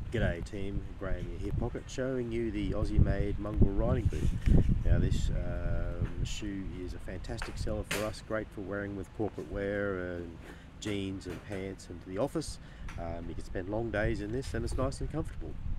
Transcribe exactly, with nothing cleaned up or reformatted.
G'day team, Graham here, hip pocket, showing you the Aussie made Mongrel riding boot. Now this um, shoe is a fantastic seller for us, great for wearing with corporate wear and jeans and pants into the office. Um, you can spend long days in this and it's nice and comfortable.